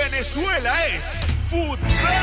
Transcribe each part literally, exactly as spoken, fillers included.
Venezuela es fútbol.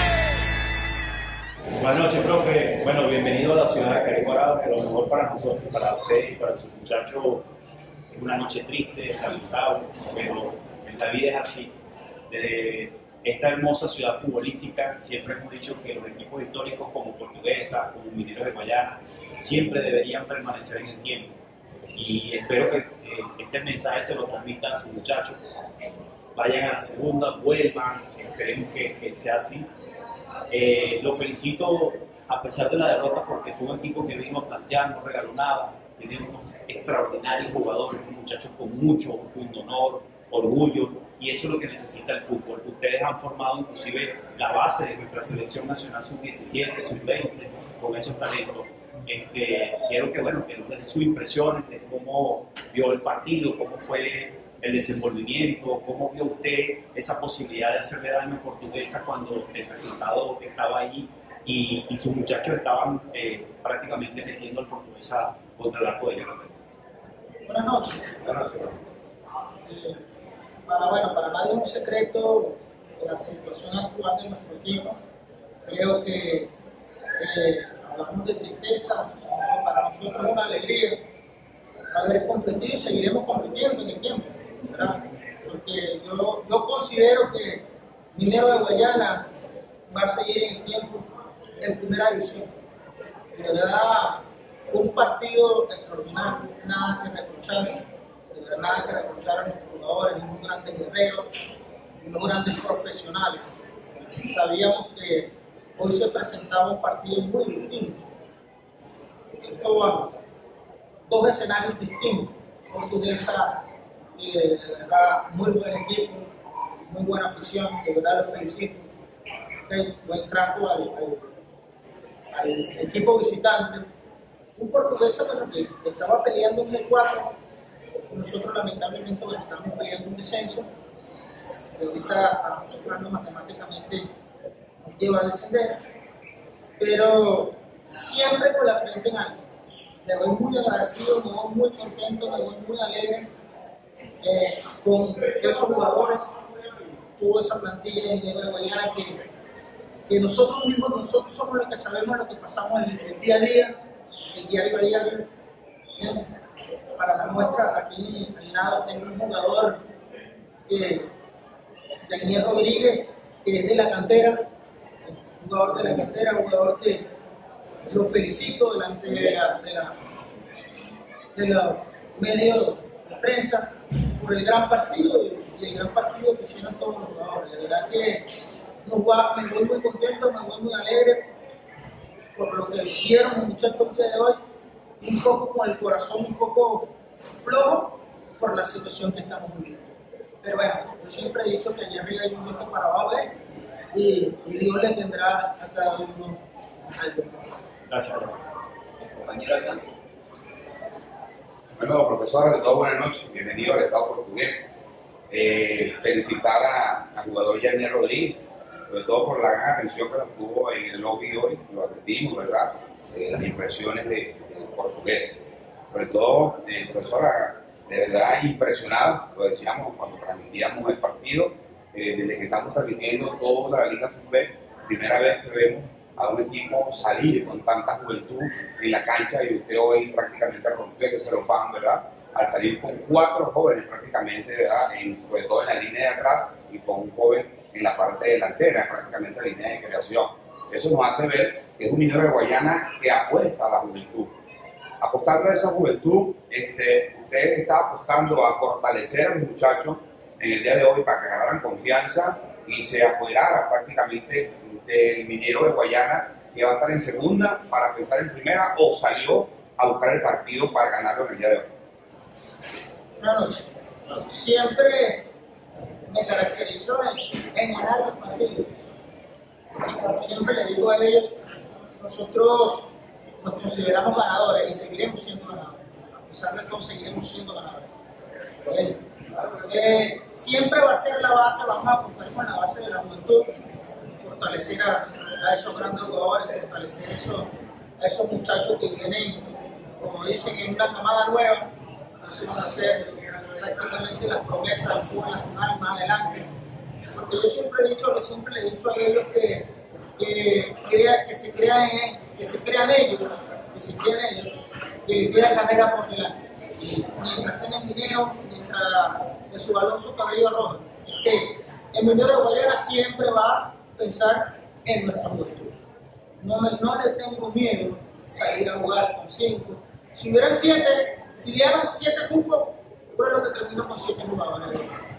Buenas noches, profe. Bueno, bienvenido a la ciudad de Caribe. Que lo mejor para nosotros, para usted y para sus muchachos, es una noche triste, lamentable, pero en la vida es así. Desde esta hermosa ciudad futbolística, siempre hemos dicho que los equipos históricos como Portuguesa, como Mineros de Guayana, siempre deberían permanecer en el tiempo. Y espero que eh, este mensaje se lo transmitan a sus muchachos. Vayan a la segunda, vuelvan, esperemos que, que sea así. Eh, lo felicito a pesar de la derrota porque fue un equipo que vino a plantear, no regaló nada. Tiene unos extraordinarios jugadores, unos muchachos con mucho honor, orgullo, y eso es lo que necesita el fútbol. Ustedes han formado inclusive la base de nuestra selección nacional sub diecisiete, sub veinte, con esos talentos. Este, quiero que, bueno, que nos den sus impresiones de cómo vio el partido, cómo fue el desenvolvimiento, cómo vio usted esa posibilidad de hacerle daño a Portuguesa cuando el resultado estaba ahí y, y sus muchachos estaban eh, prácticamente metiendo al Portuguesa contra el arco de Guerrero. Buenas noches. Buenas noches. Eh, para, bueno, para nadie es un secreto la situación actual de nuestro equipo. Creo que eh, hablamos de tristeza, para nosotros es una alegría haber competido y seguiremos compitiendo en el tiempo, ¿verdad? Porque yo, yo considero que Minero de Guayana va a seguir en el tiempo en primera división. De verdad, fue un partido extraordinario, nada que reprochar, de verdad, nada que reprochar a nuestros jugadores, unos grandes guerreros, unos grandes profesionales. Sabíamos que hoy se presentaba un partido muy distinto, en todo ámbito, dos escenarios distintos. Portuguesa, eh, de verdad, muy buen equipo, muy buena afición, de verdad los felicito. Okay, buen trato al, al, al equipo visitante. Un Portuguesa bueno, que estaba peleando un G cuatro, nosotros lamentablemente bueno, estamos peleando un descenso, que ahorita estamos jugando matemáticamente nos lleva a descender, pero siempre con la frente en alto. Me voy muy agradecido, me voy muy contento, me voy muy alegre eh, con esos jugadores, tuvo esa plantilla de Minero de Guayana que, que nosotros mismos, nosotros somos los que sabemos lo que pasamos en el día a día, el diario a diario. Bien, para la muestra, aquí al lado tengo un jugador que, Daniel Rodríguez, que es de la cantera, un jugador de la cantera, un jugador que lo felicito delante de la, de la, de los medios de prensa por el gran partido y, y el gran partido que hicieron todos los jugadores. De verdad que nos va, me voy muy contento, me voy muy alegre por lo que vieron los muchachos el día de hoy, un poco con el corazón un poco flojo por la situación que estamos viviendo. Pero bueno, yo siempre he dicho que allá arriba hay un viento para abajo ¿eh? y, y Dios le tendrá a cada uno algo. Gracias, profe. Compañero acá. Bueno, profesor, ante todo, buenas noches. Bienvenido al Estado portugués. Eh, felicitar al jugador Daniel Rodríguez, sobre todo por la gran atención que nos tuvo en el lobby hoy, lo atendimos, ¿verdad? Eh, las impresiones de, de portugués. Sobre todo, eh, profesora, de verdad impresionado, lo decíamos cuando transmitíamos el partido, eh, desde que estamos transmitiendo toda la Liga Fútbol, primera vez que vemos a un equipo salir con tanta juventud en la cancha y usted hoy prácticamente rompió ese celofán, ¿verdad? Al salir con cuatro jóvenes prácticamente, ¿verdad? En, sobre todo en la línea de atrás y con un joven en la parte delantera, prácticamente la línea de creación. Eso nos hace ver que es un Minero de Guayana que apuesta a la juventud. Apostando a esa juventud, este, usted está apostando a fortalecer a los muchachos en el día de hoy para que ganaran confianza y se apoderara prácticamente del Minero de Guayana, que va a estar en segunda para pensar en primera, o salió a buscar el partido para ganarlo en el día de hoy. Buenas noches. Siempre me caracterizo en, en ganar los partidos. Y como siempre le digo a ellos, nosotros nos consideramos ganadores y seguiremos siendo ganadores. A pesar de todo, seguiremos siendo ganadores. Eh, eh, siempre va a ser la base, vamos a contar con la base de la juventud, fortalecer a, a esos grandes jugadores, fortalecer eso, a esos muchachos que vienen, como dicen, en una camada nueva, que se van a hacer prácticamente las promesas del fútbol nacional más adelante. porque yo siempre he dicho, yo siempre le he dicho a ellos que, que, crea, que, se, crean, que se crean ellos, que se crean ellos, que queda carrera por delante. Y mientras tengan dinero, mientras de su balón su cabello rojo, esté en Minero de Guayana, siempre va a pensar en nuestra juventud. No, me, no le tengo miedo salir a jugar con cinco. Si hubieran siete, si dieran siete cupos, yo creo que termino con siete jugadores.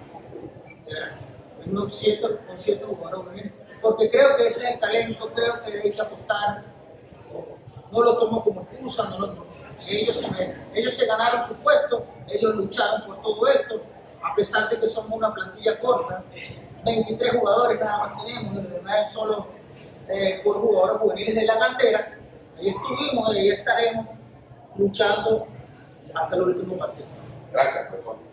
No, siete, con siete jugadores. Porque creo que ese es el talento, creo que hay que apostar. No lo tomo como excusa, no lo tomo. Ellos se, ellos se ganaron su puesto, ellos lucharon por todo esto, a pesar de que somos una plantilla corta. veintitrés jugadores nada más tenemos, y los demás es solo eh, por jugadores juveniles de la cantera. Ahí estuvimos y ahí estaremos luchando hasta los últimos partidos. Gracias, por favor.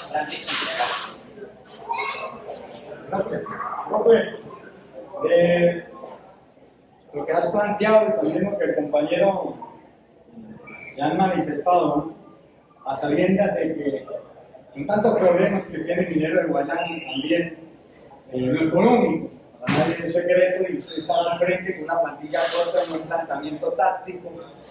Gracias. Profe, eh, lo que has planteado y también lo que el compañero ya han manifestado, ¿no? A sabiendas de que en tantos problemas que tiene Minero de Guayana también eh, lo económico, para nadie es un secreto, y usted está al frente con una plantilla corta en un planteamiento táctico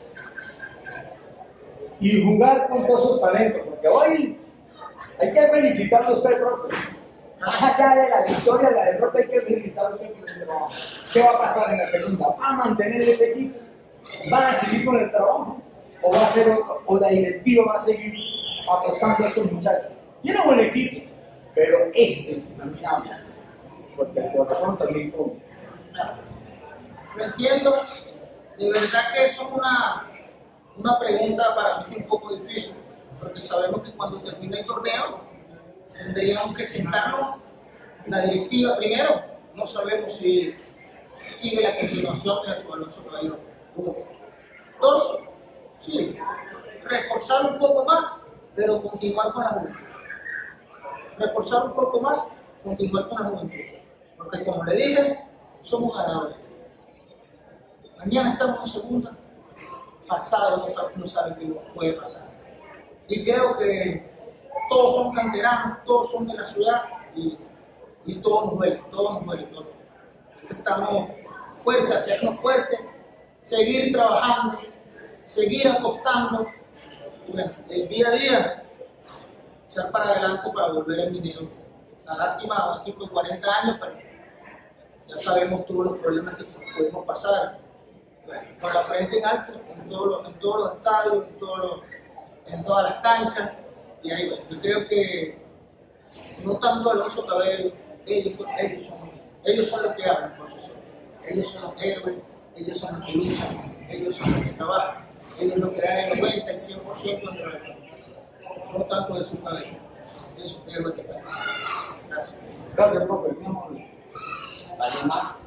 y jugar con todos esos talentos, porque hoy hay que felicitarlo a usted, profe. Más allá de la victoria, la derrota, hay que felicitarlo a usted por el trabajo. ¿Qué va a pasar en la segunda? ¿Va a mantener ese equipo? ¿Van a seguir con el trabajo? ¿O va a ser otro? ¿O la directiva va a seguir apostando a estos muchachos? Tiene un buen equipo, pero este también habla, porque el corazón también come. Lo entiendo, de verdad que eso es una, una pregunta para mí un poco difícil, porque sabemos que cuando termine el torneo tendríamos que sentarnos la directiva primero. No sabemos si sigue la continuación de su Alonso Caballero. Dos, sí, reforzar un poco más, pero continuar con la juventud. Reforzar un poco más, continuar con la juventud. Porque como le dije, somos ganadores. Mañana estamos en segunda, pasado no sabe, no sabe qué puede pasar. Y creo que todos son canteranos, todos son de la ciudad y, y todos nos duele, todos nos duele, todos. Estamos fuertes, hacernos fuertes, seguir trabajando, seguir apostando, y bueno, el día a día, echar para adelante para volver al Minero. La lástima, un equipo de cuarenta años, pero ya sabemos todos los problemas que podemos pasar. Bueno, con la frente en alto, en todos los, en todos los estadios, en, todos los, en todas las canchas. Y ahí, bueno, yo creo que no tanto Alonso Cabello, ellos, ellos, son, ellos son los que hablan, profesor. Ellos son los héroes, ellos son los que luchan, ellos son los que trabajan, ellos los que dan el noventa, el cien por ciento en el no tanto de su cabello, de sus héroes que están. Gracias. Gracias, profe. ¿Alguien más?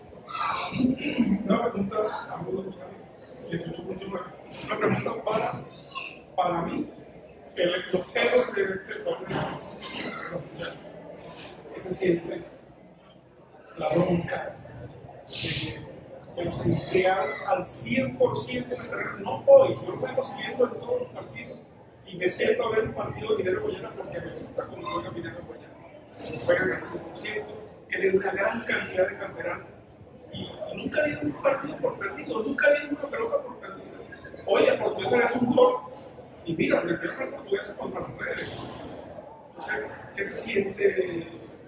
Una pregunta, a modo de usar, ciento ocho punto nueve. Una pregunta para, para mí, el, los héroes de este torneo, los muchachos, que se siente la bronca de los empleados al cien por ciento de terreno. No hoy, yo lo vengo siguiendo en todos los partidos y me siento a ver un partido de Minero de Guayana porque me gusta cómo juega Minero de Guayana. Juegan al cien por ciento, tienen una gran cantidad de canteranos. Y, y nunca dieron un partido por perdido, nunca dieron una pelota por perdido. Hoy el portugués hace un gol y mira, el primer portugués contra las redes. Entonces, ¿qué se siente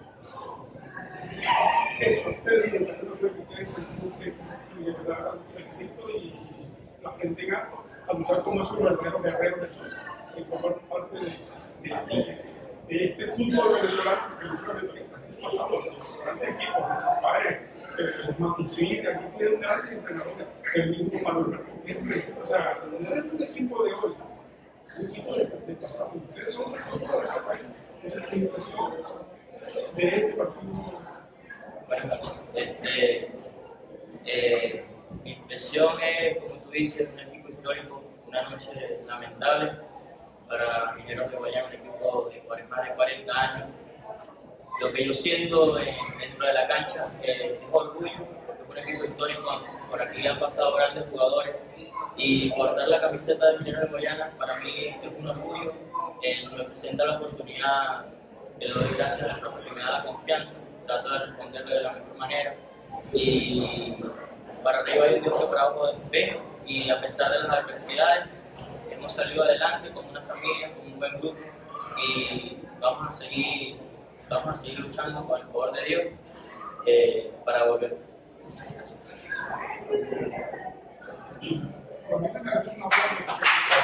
eso? Ustedes, yo creo que ustedes se que y de verdad los felicito y la frente en alto a luchar como esos verdaderos guerreros del sur que forman parte de, de, de este fútbol venezolano, porque el fútbol venezolano está pasado por grandes equipos, de Chapares, los Matusí, aquí tienen grandes entrenadores, el mismo Manuel Martínez, o sea, no es un equipo de hoy, es un equipo de, de pasado. Ustedes son los futbolistas de este país. Entonces, ¿qué impresión de este partido? Bueno, este, eh, mi impresión es, como tú dices, un equipo histórico, una noche lamentable para Mineros de Guayana, un equipo de más de cuarenta años. Lo que yo siento en, dentro de la cancha eh, es orgullo, porque es un equipo histórico por aquí han pasado grandes jugadores y portar la camiseta de Mineros de Guayana para mí es un orgullo. Eh, se me presenta la oportunidad, le doy gracias al profe que me da la confianza trato de responderle de la mejor manera. Y para arriba hay un Dios que para abajo ve, y a pesar de las adversidades, hemos salido adelante como una familia, como un buen grupo, y vamos a seguir, vamos a seguir luchando con el favor de Dios eh, para volver. Permítanme hacer un aplauso.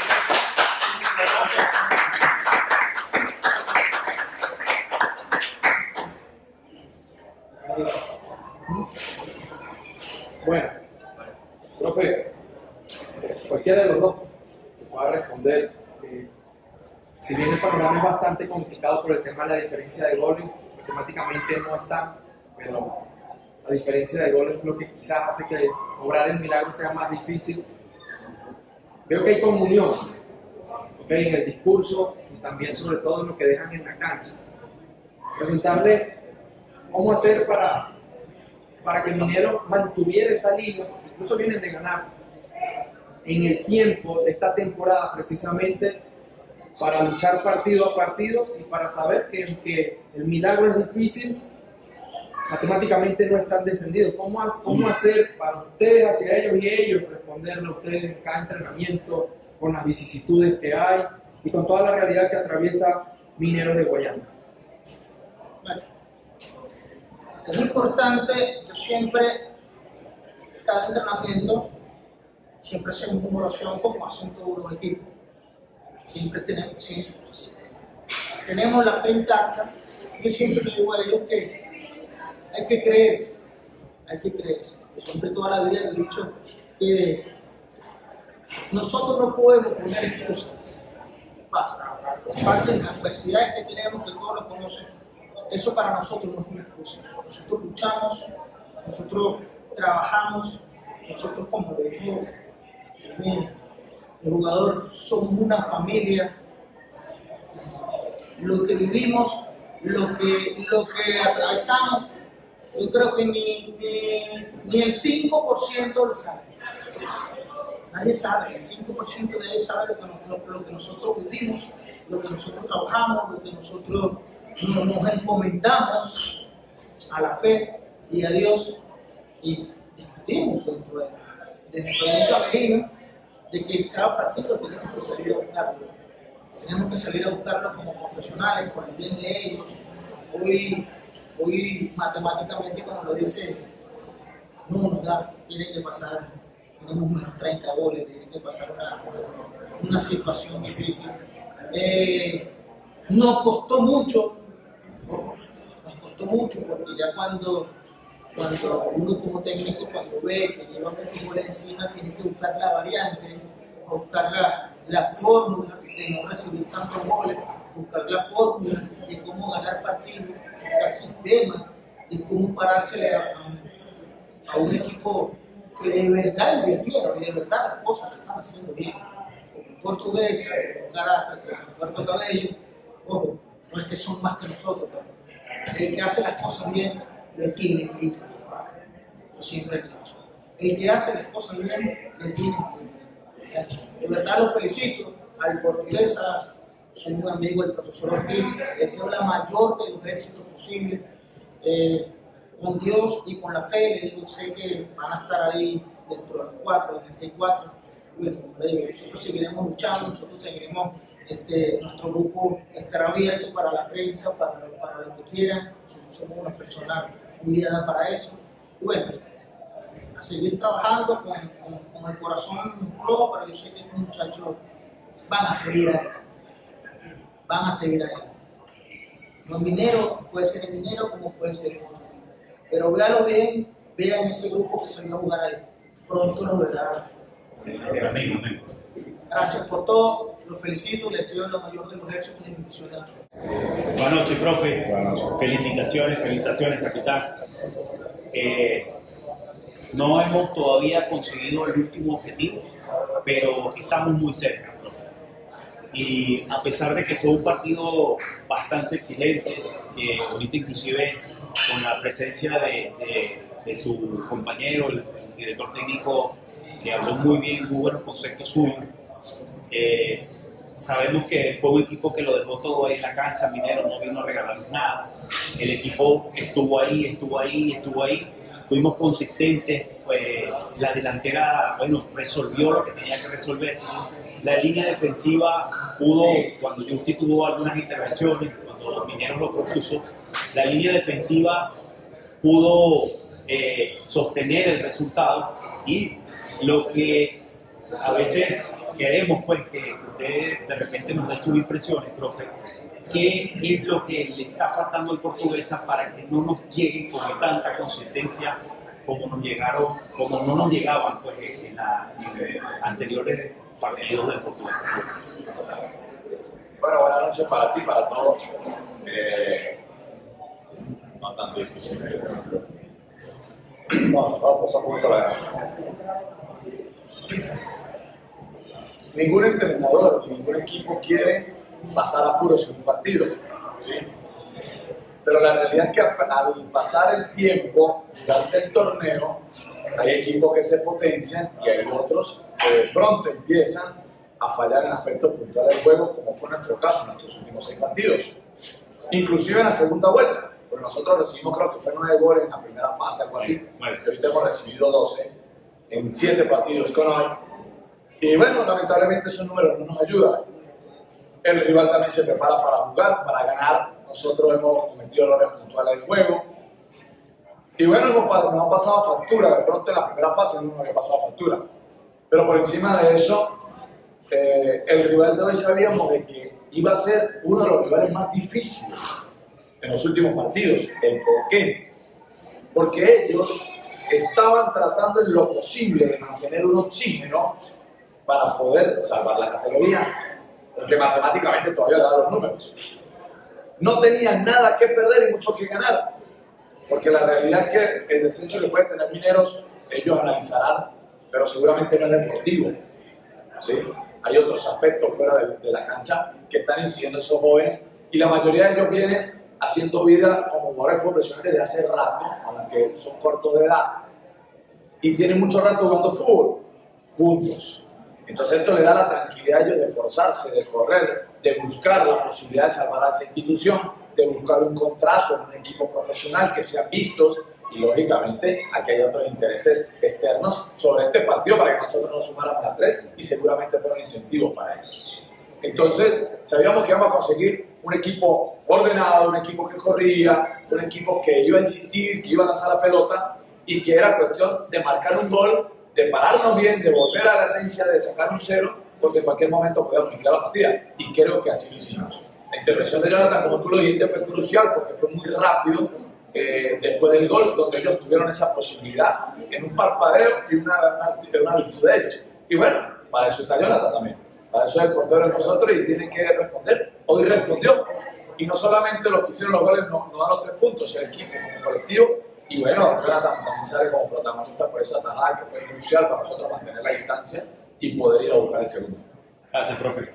Bueno, profe, cualquiera de los dos que pueda responder. Eh, si bien el panorama es bastante complicado por el tema de la diferencia de goles, matemáticamente no está, pero la diferencia de goles es lo que quizás hace que obrar el milagro sea más difícil. Veo que hay comunión, ¿okay?, en el discurso y también sobre todo en lo que dejan en la cancha. Preguntarle cómo hacer para, para que Minero mantuviera esa línea, incluso vienen de ganar, en el tiempo de esta temporada, precisamente para luchar partido a partido y para saber que aunque el milagro es difícil, matemáticamente no están descendidos. ¿Cómo, ¿Cómo hacer para ustedes hacia ellos y ellos responderle a ustedes en cada entrenamiento con las vicisitudes que hay y con toda la realidad que atraviesa Mineros de Guayana? Bueno, es importante, yo siempre, cada entrenamiento, siempre hacemos una oración como hacen todos los equipos. Siempre tenemos, siempre, tenemos la fe intacta. Yo siempre le digo a ellos que hay que creerse, hay que creerse. Yo siempre toda la vida he dicho que nosotros no podemos poner excusas. Basta, aparte de las adversidades que tenemos, que todos lo conocen, eso para nosotros no es una excusa. Nosotros luchamos, nosotros trabajamos, nosotros, como le dijo mi, mi jugador, somos una familia. Lo que vivimos, lo que, lo que atravesamos, yo creo que ni, ni, ni el cinco por ciento lo sabe. Nadie sabe, el cinco por ciento de nadie sabe lo que, lo, lo que nosotros vivimos, lo que nosotros trabajamos, lo que nosotros nos, nos encomendamos a la fe y a Dios, y discutimos dentro de, dentro de un camerino de que cada partido tenemos que salir a buscarlo. Tenemos que salir a buscarlo como profesionales, por el bien de ellos. Hoy, hoy matemáticamente, como lo dice, no nos da, tiene que pasar, tenemos menos treinta goles, tiene que pasar una, una situación difícil. Eh, nos costó mucho, nos costó mucho porque ya cuando, cuando uno como técnico, cuando ve que lleva muchos goles encima, tiene que buscar la variante, buscar la la fórmula de no recibir tantos goles, buscar la fórmula de cómo ganar partidos, buscar sistema, de cómo parársele a, a, a un equipo que de verdad invirtieron y de verdad las cosas las están haciendo bien. Portuguesa, Caracas, Puerto Cabello, ojo, no es que son más que nosotros, pero el que hace las cosas bien, le tiene que ir bien. Yo siempre he dicho, el que hace las cosas bien, le tiene que ir bien. De verdad lo felicito al Portuguesa, soy un amigo del profesor Ortiz, le deseo la mayor de los éxitos posibles, eh, con Dios y con la fe. Le digo, sé que van a estar ahí dentro de los cuatro, de los veinticuatro. Bueno, como le digo, nosotros seguiremos luchando, nosotros seguiremos, este, nuestro grupo estará abierto para la prensa, para, para lo que quieran. Nosotros somos una persona cuidada para eso. Y bueno, a seguir trabajando con, con, con el corazón flojo, pero yo sé que estos muchachos van a seguir adelante, van a seguir adelante. No minero, puede ser el minero como puede ser el otro, pero véalo bien, vean ese grupo que salió a jugar ahí, pronto lo verán. Gracias por todo, los felicito, les deseo lo mayor de los éxitos y bendiciones a todos. Buenas noches, profe. Buenas noches. Felicitaciones, felicitaciones, capitán. Eh, No hemos todavía conseguido el último objetivo, pero estamos muy cerca, profe. Y a pesar de que fue un partido bastante exigente, que ahorita inclusive con la presencia de, de, de su compañero, el, el director técnico, que habló muy bien, muy buenos conceptos suyos, eh, sabemos que fue un equipo que lo dejó todo ahí en la cancha, Minero no vino a regalarnos nada. El equipo estuvo ahí, estuvo ahí, estuvo ahí. Fuimos consistentes, pues, la delantera, bueno, resolvió lo que tenía que resolver. La línea defensiva pudo, cuando Justi tuvo algunas intervenciones, cuando Mineros lo propuso, la línea defensiva pudo eh, sostener el resultado, y lo que a veces queremos, pues, que usted de repente nos dé sus impresiones, profe. ¿Qué es lo que le está faltando al Portuguesa para que no nos lleguen con tanta consistencia como nos llegaron, como no nos llegaban, pues, en, la, en los anteriores partidos del Portuguesa? Bueno, buenas noches para ti, para todos. Eh, bastante difícil. Bueno, vamos a un poquito la Ningún entrenador, ningún equipo quiere pasar apuros en un partido, ¿sí? Pero la realidad es que al pasar el tiempo durante el torneo, hay equipos que se potencian y hay otros que de pronto empiezan a fallar en aspectos puntuales del juego, como fue nuestro caso en nuestros últimos seis partidos. Inclusive en la segunda vuelta, porque nosotros recibimos, creo que fue nueve goles en la primera fase, algo así, y ahorita hemos recibido doce en siete partidos con hoy. Y bueno, lamentablemente esos números no nos ayudan. El rival también se prepara para jugar, para ganar. Nosotros hemos cometido errores puntuales del juego. Y bueno, hemos, nos ha pasado factura. De pronto en la primera fase no nos había pasado factura. Pero por encima de eso, eh, el rival de hoy sabíamos de que iba a ser uno de los rivales más difíciles en los últimos partidos. ¿El por qué? Porque ellos estaban tratando en lo posible de mantener un oxígeno para poder salvar la categoría, porque matemáticamente todavía le da los números. No tenían nada que perder y mucho que ganar, porque la realidad es que el descenso que pueden tener Mineros, ellos analizarán, pero seguramente no es deportivo, ¿sí? Hay otros aspectos fuera de, de la cancha que están incidiendo esos jóvenes, y la mayoría de ellos vienen haciendo vida como jugadores profesionales desde hace rato, aunque son cortos de edad, y tienen mucho rato jugando fútbol juntos. Entonces esto le da la tranquilidad a ellos de esforzarse, de correr, de buscar la posibilidad de salvar a esa institución, de buscar un contrato en un equipo profesional, que sean vistos, y lógicamente aquí hay otros intereses externos sobre este partido para que nosotros nos sumáramos a tres, y seguramente fueron incentivos para ellos. Entonces sabíamos que íbamos a conseguir un equipo ordenado, un equipo que corría, un equipo que iba a insistir, que iba a lanzar la pelota, y que era cuestión de marcar un gol, de pararnos bien, de volver a la esencia, de sacar un cero, porque en cualquier momento podíamos liquidar la partida, y creo que así lo hicimos. La intervención de Jonathan, como tú lo dijiste, fue crucial porque fue muy rápido eh, después del gol, donde ellos tuvieron esa posibilidad en un parpadeo y una, una, una virtud de ellos. Y bueno, para eso está Jonathan también, para eso es el portero de nosotros y tiene que responder. Hoy respondió, y no solamente los que hicieron los goles nos no dan los tres puntos, el equipo como colectivo. Y bueno, Jonathan también sale como protagonista por esa tajada que fue crucial para nosotros mantener la distancia y poder ir a buscar el segundo. Gracias, profe.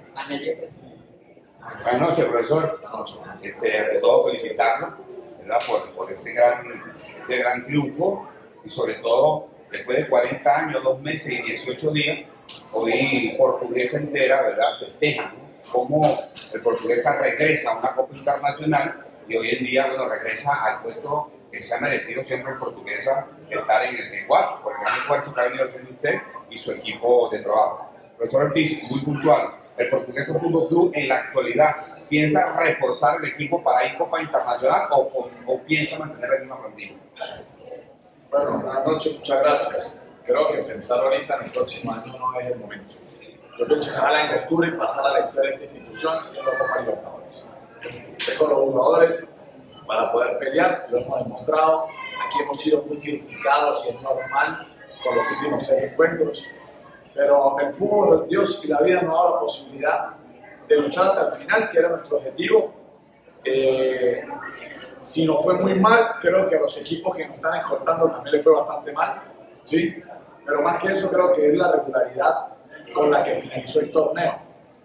Buenas noches, profesor. Buenas noches. Este, ante todo, felicitarlo, ¿verdad? Por, por ese, gran, ese gran triunfo, y sobre todo, después de cuarenta años, dos meses y dieciocho días, hoy Portuguesa entera, ¿verdad?, festeja cómo el Portuguesa regresa a una Copa Internacional, y hoy en día, bueno, regresa al puesto que se ha merecido siempre el Portuguesa, estar en el G cuatro, por el gran esfuerzo que ha venido haciendo usted y su equipo de trabajo. Profesor Ortiz, muy puntual, el Portuguesa Fútbol Club en la actualidad, ¿piensa reforzar el equipo para ir Copa Internacional o, o, o piensa mantener la misma plantilla? Bueno, buenas noches, muchas gracias. Creo que pensar ahorita en el próximo año no es el momento. Yo pienso ganar la angostura y pasar a la historia de esta institución en la Copa Libertadores. Tengo los jugadores para poder pelear, lo hemos demostrado. Aquí hemos sido muy criticados y es normal con los últimos seis encuentros, pero el fútbol, Dios y la vida nos da la posibilidad de luchar hasta el final, que era nuestro objetivo. Eh, si nos fue muy mal, creo que a los equipos que nos están escoltando también les fue bastante mal, ¿sí? Pero más que eso, creo que es la regularidad con la que finalizó el torneo.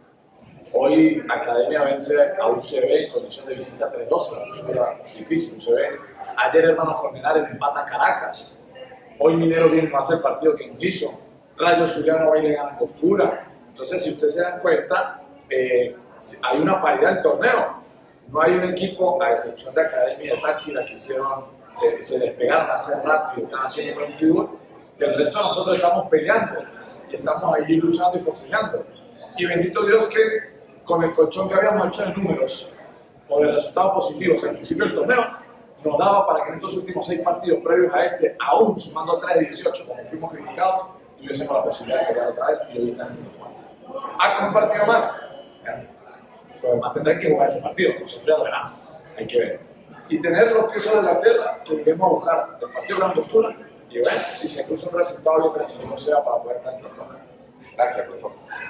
Hoy Academia vence a U C B en condición de visita tres dos, la puso difícil U C B. Ayer Hermanos Colmenares empata a Caracas. Hoy Minero viene a hacer el partido que nos hizo. Rayo Zuliano hoy le gana Costura. Entonces, si ustedes se dan cuenta, eh, hay una paridad en el torneo. No hay un equipo, a excepción de Academia de Táchira, que hicieron, eh, se despegaron hace rato y están haciendo buen fútbol. El resto de nosotros estamos peleando y estamos allí luchando y forcejeando. Y bendito Dios que con el colchón que habíamos hecho de números o de resultados positivos al principio del torneo, nos daba para que en estos últimos seis partidos previos a este, aún sumando tres de dieciocho, como fuimos criticados, tuviésemos la posibilidad de pelear otra vez y hoy están en el cuatro. ¿Ha con un partido más? Pero además tendrán que jugar ese partido, nosotros ya lo ganamos, hay que ver. Y tener los pies sobre la tierra, que iremos a buscar el partido con la postura, y bueno, si se cruza un resultado bien recibido sea para poder estar en la roja. Gracias, profesor.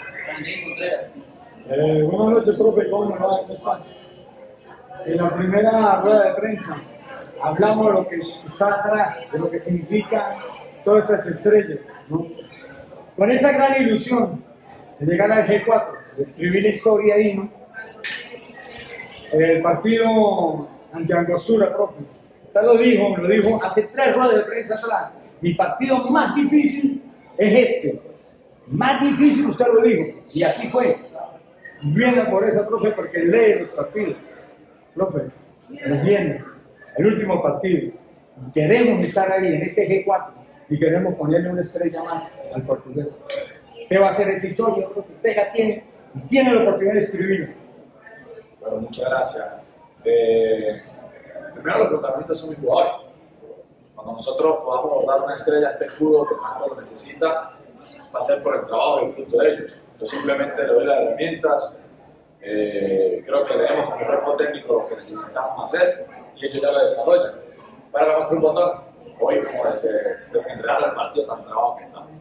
Eh, buenas noches, profe, ¿cómo va? ¿Cómo estás? En la primera rueda de prensa hablamos de lo que está atrás, de lo que significan todas esas estrellas, ¿no? Con esa gran ilusión de llegar al G cuatro, de escribir la historia ahí, ¿no? El partido ante Angostura, profe, usted lo dijo, lo dijo hace tres ruedas de prensa atrás, mi partido más difícil es este, más difícil usted lo dijo, y así fue. Viene por eso, profe, porque lee los partidos, profe, nos viene el último partido, queremos estar ahí en ese G cuatro y queremos ponerle una estrella más al portugués. ¿Qué va a hacer esa historia, profe? Usted ya tiene, tiene la oportunidad de escribirlo. Bueno, muchas gracias. Eh, primero, los protagonistas son mis jugadores. Cuando nosotros podamos dar una estrella a este escudo que tanto lo necesita, va a ser por el trabajo y el fruto de ellos. Yo simplemente le doy las herramientas, eh, creo que le demos como cuerpo técnico lo que necesitamos hacer y ellos ya lo desarrollan. Para nuestro un botón, hoy como desenredar el partido tan trabajo que estamos.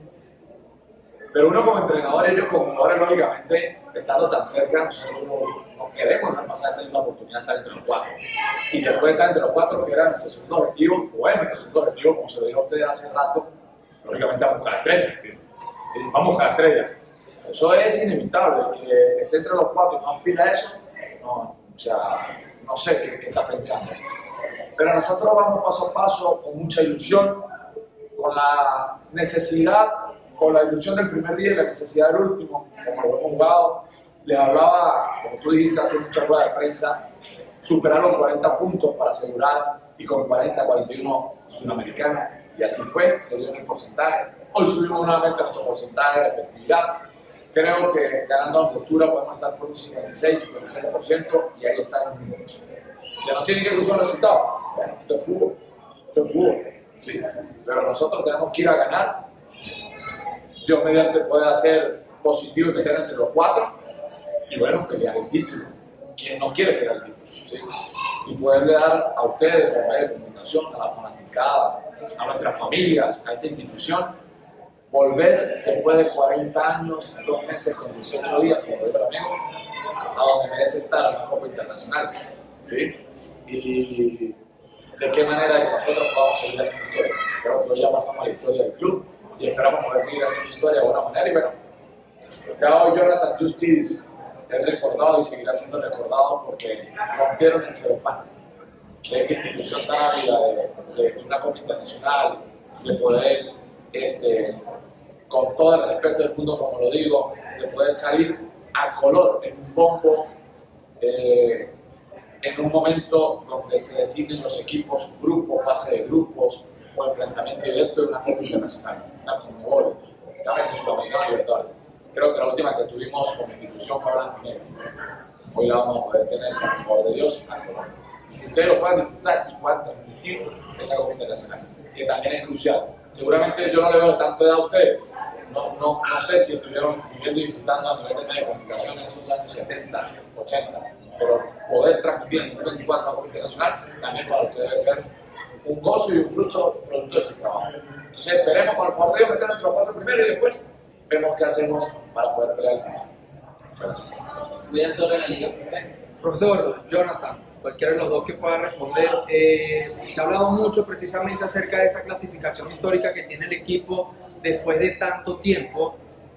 Pero uno como entrenador, ellos como jugadores, lógicamente, estando tan cerca, nosotros no queremos dejar pasar esta misma oportunidad de estar entre los cuatro. Y después de estar entre los cuatro, que era nuestro segundo objetivo, o es nuestro segundo objetivo, como se lo dijo a ustedes hace rato, lógicamente vamos a buscar la estrella. ¿Sí? Vamos a buscar la estrella. Eso es inevitable. El que esté entre los cuatro y no aspira a eso, no, o sea, no sé qué, qué está pensando. Pero nosotros vamos paso a paso, con mucha ilusión, con la necesidad, con la ilusión del primer día y la necesidad del último, como lo hemos jugado. Les hablaba, como tú dijiste, hace muchas ruedas de prensa, superar los cuarenta puntos para asegurar y con cuarenta a cuarenta y uno Sudamericana. Y así fue, se dio en el porcentaje. Hoy subimos nuevamente nuestro porcentaje de efectividad. Creo que ganando en postura podemos estar por un cincuenta y seis, cincuenta y siete por ciento y ahí están los números. Se nos tiene que cruzar un resultado. Bueno, esto es fútbol, esto es fútbol, sí. Pero nosotros tenemos que ir a ganar. Dios mediante puede hacer positivo y meter entre los cuatro y bueno, pelear el título. ¿Quién no quiere pelear el título? ¿Sí? Y poderle dar a ustedes, por medio de comunicación, a la fanaticada, a nuestras familias, a esta institución, volver después de cuarenta años, dos meses con dieciocho días, como dijo el amigo, a donde merece estar, en la Copa Internacional. ¿Sí? Y de qué manera que nosotros podamos seguir haciendo historia. Creo que hoy ya pasamos la historia del club y esperamos poder seguir haciendo historia de buena manera. Y bueno, ya hoy Jonathan Justice es recordado y seguirá siendo recordado porque rompieron el celofán de esta institución tan ávida de, de, de una Copa Internacional, de poder, este, con todo el respeto del mundo, como lo digo, de poder salir a color en un bombo, eh, en un momento donde se deciden los equipos, grupos, fase de grupos o enfrentamiento directo de una Copa Internacional, una Conmebol, llámese Sudamericana y Libertadores. Creo que la última que tuvimos como institución fue Blanco y Negro. Hoy la vamos a poder tener, por favor de Dios, a color. Y que ustedes lo puedan disfrutar y puedan transmitir esa Copa Internacional, que también es crucial. Seguramente yo no le veo tanto edad a ustedes. No, no, no sé si estuvieron viviendo y disfrutando a nivel de medio de comunicación en esos años setenta, ochenta, pero poder transmitir en el veinticuatro la Copa Internacional también para ustedes debe ser un gozo y un fruto producto de su trabajo. Entonces esperemos con el favor de Dios meter entre los cuatro primero y después vemos qué hacemos para poder pelear el título. Muchas gracias. Profesor Jonathan, cualquiera de los dos que pueda responder, eh, se ha hablado mucho precisamente acerca de esa clasificación histórica que tiene el equipo después de tanto tiempo.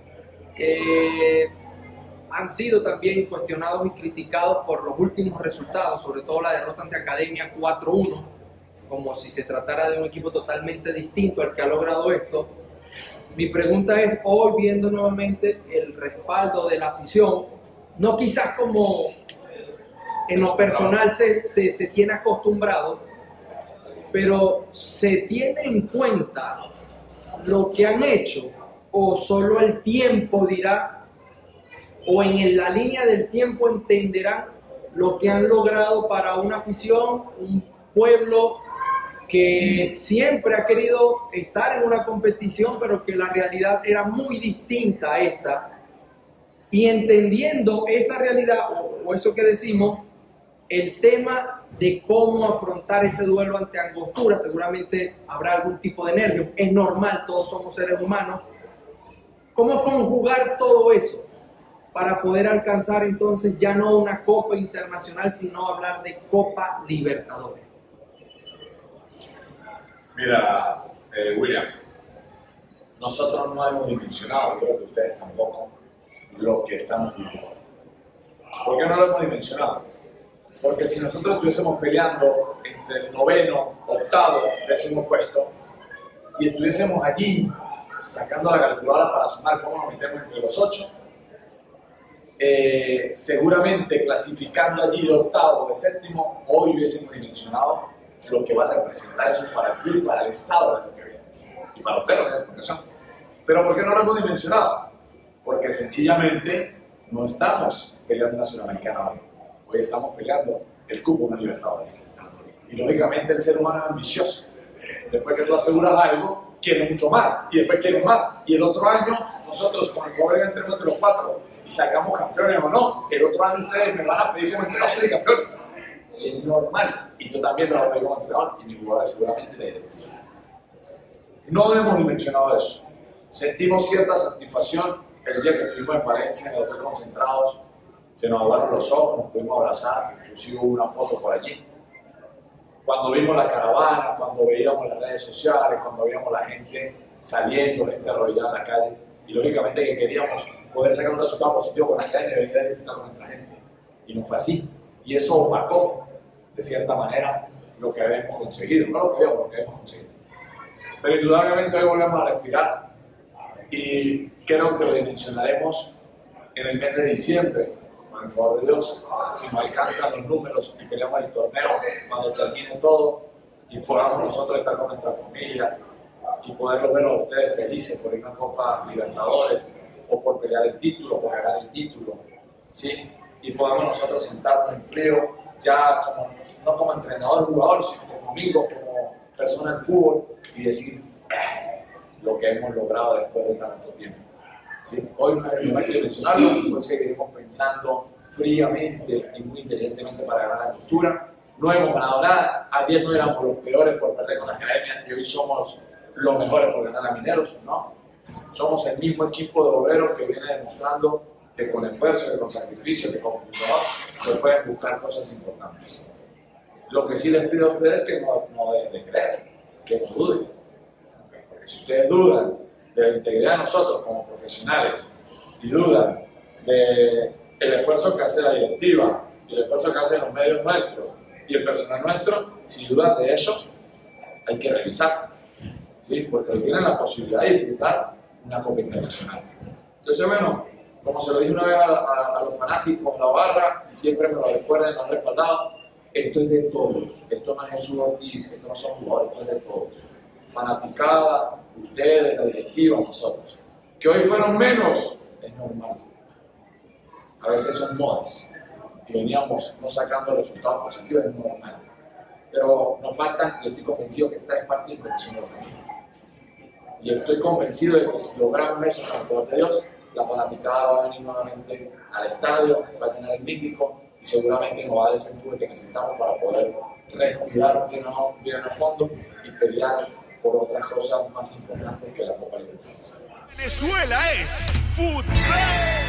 Eh, han sido también cuestionados y criticados por los últimos resultados, sobre todo la derrota ante Academia cuatro uno, como si se tratara de un equipo totalmente distinto al que ha logrado esto. Mi pregunta es, hoy viendo nuevamente el respaldo de la afición, no quizás como en lo personal se, se, se tiene acostumbrado, pero ¿se tiene en cuenta lo que han hecho o solo el tiempo dirá, o en la línea del tiempo entenderán lo que han logrado para una afición, un pueblo que siempre ha querido estar en una competición, pero que la realidad era muy distinta a esta? Y entendiendo esa realidad, o, o eso que decimos, el tema de cómo afrontar ese duelo ante Angostura, seguramente habrá algún tipo de nervio, es normal, todos somos seres humanos. ¿Cómo conjugar todo eso para poder alcanzar entonces ya no una Copa Internacional, sino hablar de Copa Libertadores? Mira, eh, William, nosotros no hemos dimensionado, creo que ustedes tampoco, lo que estamos viviendo. ¿Por qué no lo hemos dimensionado? Porque si nosotros estuviésemos peleando entre el noveno, octavo, décimo puesto, y estuviésemos allí sacando la calculadora para sumar cómo nos metemos entre los ocho, eh, seguramente clasificando allí de octavo, de séptimo, hoy hubiésemos dimensionado lo que va a representar eso para el club y para el Estado del año que viene, y para los perros de la profesión. Pero ¿por qué no lo hemos dimensionado? Porque sencillamente no estamos peleando una Sudamericana hoy. Hoy estamos peleando el cupo de Libertadores. Y lógicamente el ser humano es ambicioso. Después que tú aseguras algo, quiere mucho más, y después quiere más. Y el otro año, nosotros, con el favor de entremos entre los cuatro y sacamos campeones o no, el otro año ustedes me van a pedir como entrenador de campeones. Y es normal. Y yo también me lo voy a pedir como entrenador, y mis jugadores seguramente le diré. No hemos dimensionado eso. Sentimos cierta satisfacción el día que estuvimos en Valencia, en el hotel concentrados. Se nos aguaron los ojos, nos pudimos abrazar, inclusive hubo una foto por allí. Cuando vimos la caravana, cuando veíamos las redes sociales, cuando veíamos la gente saliendo, gente arrodillada en la calle, y lógicamente que queríamos poder sacar un resultado positivo con la academia y venir a disfrutar con nuestra gente. Y no fue así. Y eso opacó, de cierta manera, lo que habíamos conseguido. No lo que habíamos, lo que habíamos conseguido. Pero indudablemente hoy volvemos a respirar. Y creo que lo dimensionaremos en el mes de diciembre. Con el favor de Dios, si no alcanzan los números y peleamos el torneo cuando termine todo y podamos nosotros estar con nuestras familias y poderlos ver a ustedes felices por ir a una Copa Libertadores o por pelear el título, por ganar el título, ¿sí? Y podamos nosotros sentarnos en frío, ya como, no como entrenador, jugador, sino como amigo, como persona del fútbol, y decir eh, lo que hemos logrado después de tanto tiempo. Sí, hoy no hay que dimensionarlo, hoy seguiremos pensando fríamente y muy inteligentemente para ganar la Angostura. No hemos ganado nada, ayer no éramos los peores por perder con la academia y hoy somos los mejores por ganar a Mineros, no. Somos el mismo equipo de obreros que viene demostrando que con esfuerzo, que con sacrificio, que con cuidado se pueden buscar cosas importantes. Lo que sí les pido a ustedes es que no, no dejen de creer, que no duden, porque si ustedes dudan de la integridad de nosotros como profesionales y dudan del esfuerzo que hace la directiva y el esfuerzo que hacen los medios nuestros y el personal nuestro, si dudan de eso, hay que revisarse, ¿sí? Porque hoy tienen la posibilidad de disfrutar una Copa Internacional. Entonces, bueno, como se lo dije una vez a, a, a los fanáticos, la barra, y siempre me lo recuerdan, me lo han respaldado, esto es de todos, esto no es Jesús Ortiz, esto no son jugadores, esto es de todos. Fanaticada, ustedes, la directiva, nosotros. Que hoy fueron menos, es normal. A veces son modas y veníamos no sacando resultados positivos, es normal. Pero nos faltan, y estoy convencido que tres partidos en condición de ganar. Y estoy convencido de que si logramos eso con el poder de Dios, la fanaticada va a venir nuevamente al estadio, va a tener el mítico y seguramente nos va a dar ese empuje que necesitamos para poder respirar bien a fondo y pelear por otras cosas más importantes que la Copa Libertadores. Venezuela es fútbol.